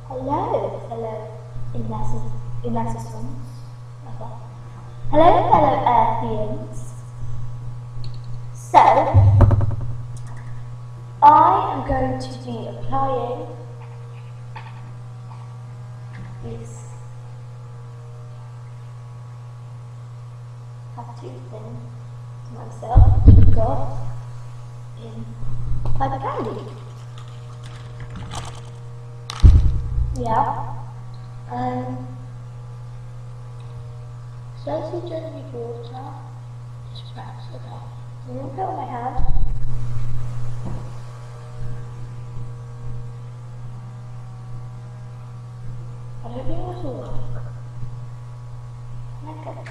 Hello, Inassistants. Hello, fellow Earthians. So, I am going to be applying this tattoo thing to myself to God in Piper Candy. Yeah. Slowly just with water, just press it off. I'm going to put it on my hand. I don't think this will work. Okay.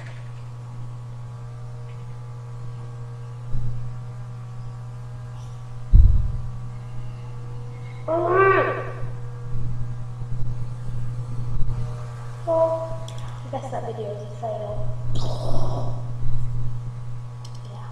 Well, I guess that video is a fail. Yeah.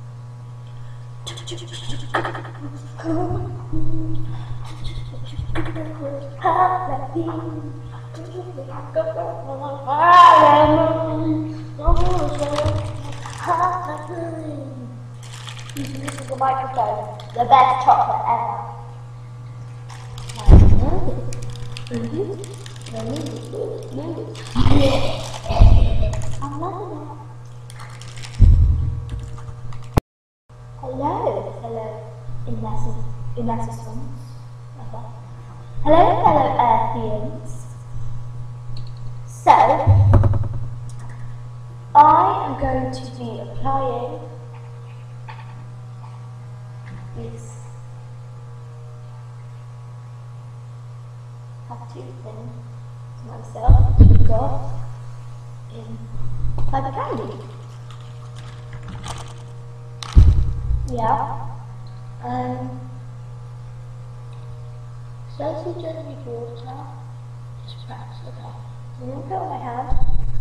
This is the microphone, the best chocolate ever. I'm loving it. Hello, Inassistants. Hello, fellow Earthians. So, I am going to be applying this tattoo thing to myself to God in Piper Candy. Yeah. Slowly just with water, just press it off. I'm going to put it on my hand.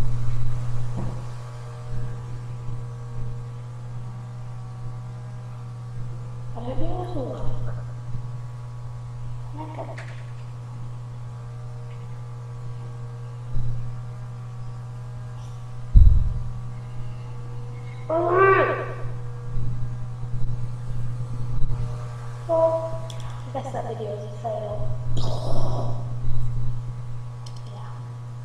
I don't think this will work. Okay. Well, I guess that video is a fail. Yeah.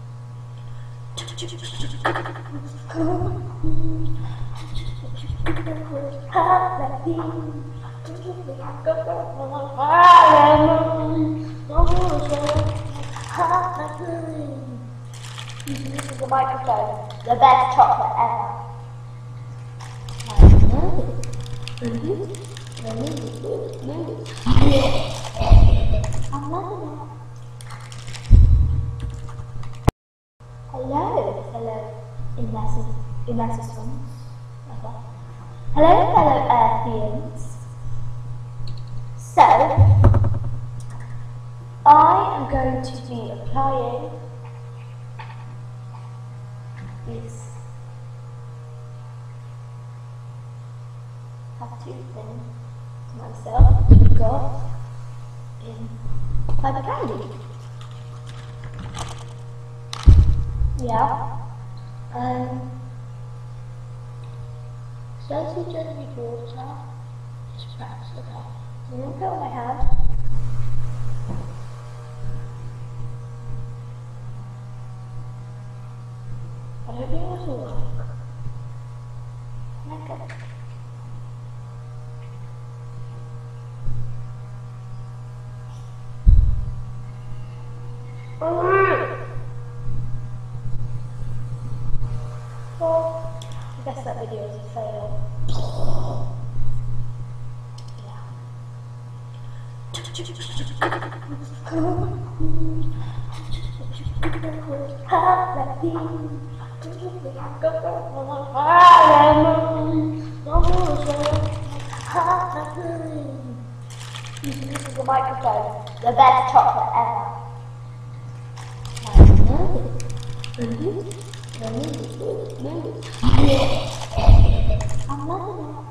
This is the microphone, the best chocolate ever. I'm loving it. Hello, Inassistants. Hello, fellow Earthians. So, I am going to be applying this tattoo thing to myself to God in Piper Candy. Yeah. Slowly just with water, just press it off. I'm going to put it on my hand. I don't think this will work. Okay. Well, I guess that video is a fail. Yeah. This is the microphone, the best chocolate ever. I'm loving it.